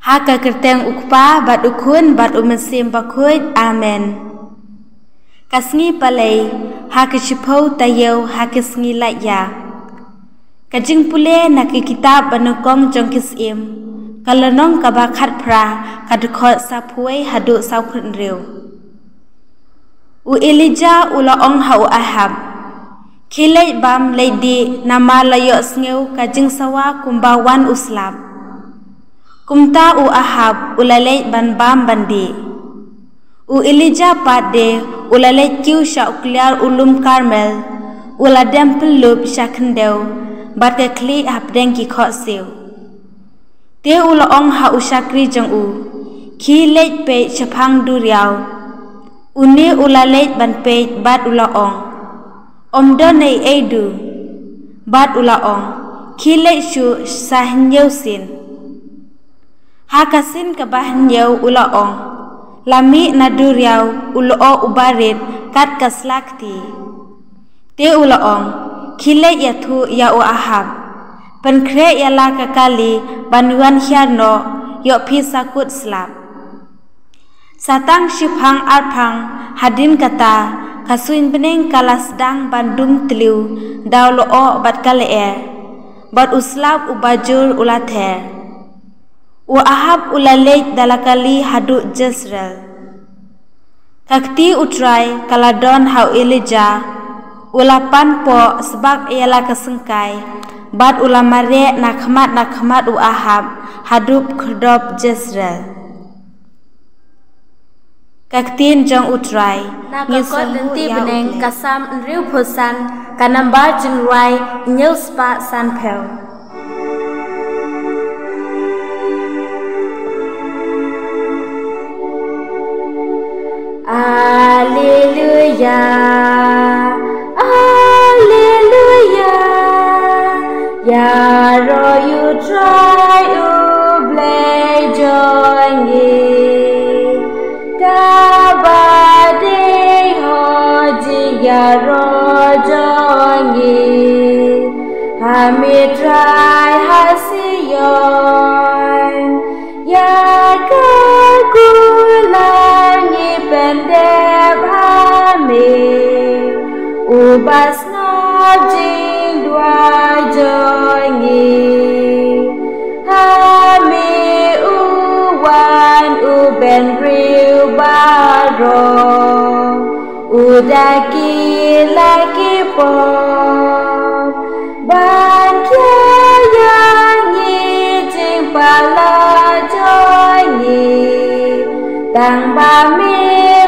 Haka kerteng ukpa bat ukun bat umesim bakut. Amen. Kasngi palai haka shipau tayo haka sngi latya. Kajing pule naki kitab banukong jong kisim. Kalanong kabakhat pra kadukot sapuai haduk saukun riu. U Elijah ulaong hau Ahab. Kilai bam lady nama layok sngew kajing sawa kumbawan uslap. Kumta u Ahab ulalay ban bam bandi. U Elijah pade ulalay kiu sya ukliar ulum Karmel. Uladem pelup sya kendeu barke kli hapdeng ki khot siu. Te ulaong ha usakri jeng u. Kilai pe chapang duriau. Uni ulalay ban pe bat ulaong. Omdo nei edu bat ulaong. Kilai syu sah nyeu sin. Hakasin kabahnyau ulaong. Lami naduriau uloo ubarit kat kaslakti. Te ulaong. Kilai yathu ya u Ahab. Penkre yala kakali banuan hyarno yok pisakut slap. Satang shipang arpang hadin kata kasuin beneng kalas dang bandum teliu daw loo bat kale bat uslap ubajur ulather. U Ahab ulalej dalakali haduk Jezreel. Kakti utrai kaladon hau Elijah ulapan po sebab ialah kesengkai bat ulamare nakmat u Ahab hadup kedop Jezreel. Ktien jong utrai nakakot nanti beneng kasam nriu phusan kanambar jengruai nyeu spa sanpel. Alleluia, Alleluia. Ya ro you try u Blei joingi. Da ba de ho ji ya ro joingi. Ha mi try hasiyon. Ya ka pendep hame ubas ngajing dua jongi hame uwan uben riu baro udaki lagi pop ban kyayangi jing pala jongi tang ba mi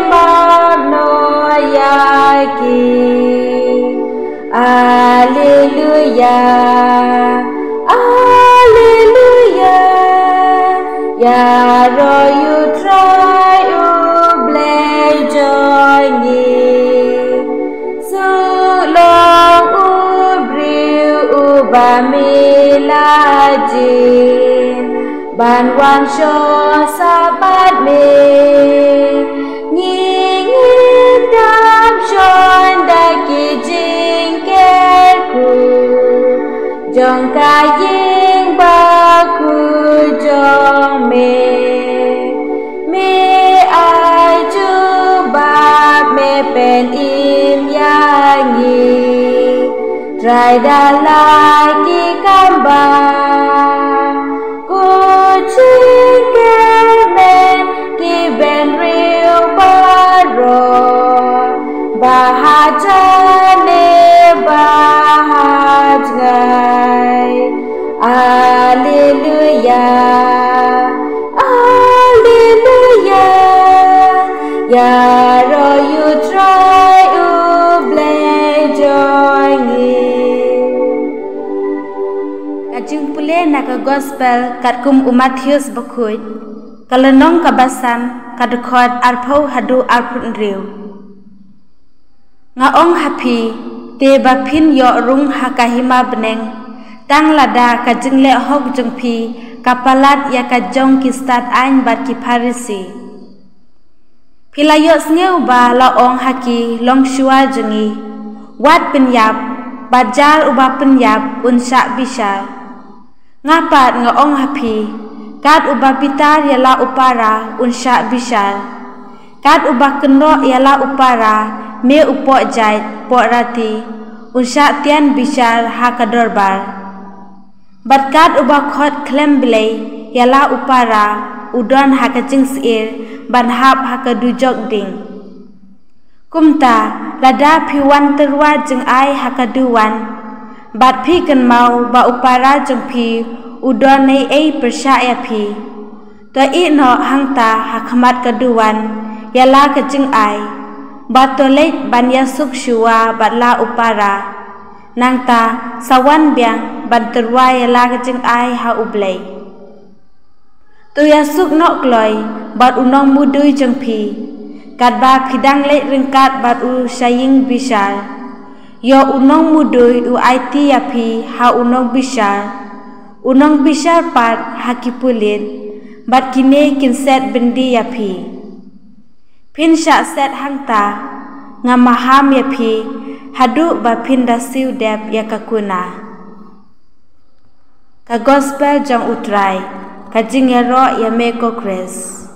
Alleluia, Alleluia. Ya ro you try u Blei joingi. Sulong u briu u bamilajin. Ban wang sho sabat me. Ngingin dam shon daki jingkerku. Jong kaying baku jong me ai jubab me pen im yangi. Try dalaki kambang ku jingkermen ki ben riu baro bahajane bahajngai. Alleluia, Alleluia. Ya ro you try u Blei joingi. Kajing pule naka gospel katkum Matthews bakut. Kalenong kabasan kadukot arpau hadu arpun riu. Ngaong hapi te bapin yo rung hakahima beneng. Tang lada kajing le hok jengpi kapalat ya kajong kistat ain bat ki Farisi. Pilayot ngeu ba laong haki long shua jengi. Wat penyap bajar uba penyap unsak bisa. Ngapat ngaong hapi kat ubah pitar yala upara unsha bishar, kat ubah kendo yala upara me upok jait pok rati unsha tian bishar hakadorbar, bat kat ubah khot klem Blei yala upara udon hakajing sir banhap hakadujok ding. Kumta lada piwan terwa jeng ai hakaduwan, bat pi kan mau ba upara jeng pi udon nei ei persya pi. To i no hangta hakamat kaduwan yala kajing ai, bat tolek ban yasuk syua bat la upara, nangta sawan biang ban terwa yala kajing ai ha ublei. Tu yasuk nok kloi bat unong mudui jeng pi, kat ba pidang lek ringkat bat u saying bishar, yo unong mudui u IT yapi ha unong bishar pat hakipulit, bat kine kinset bendi yapi. Pin syak set hangta ngamaham yapi hadu ba pin dasiu dep yakakuna. Ka gospel jang utrai, kajing yaro ya meko kres.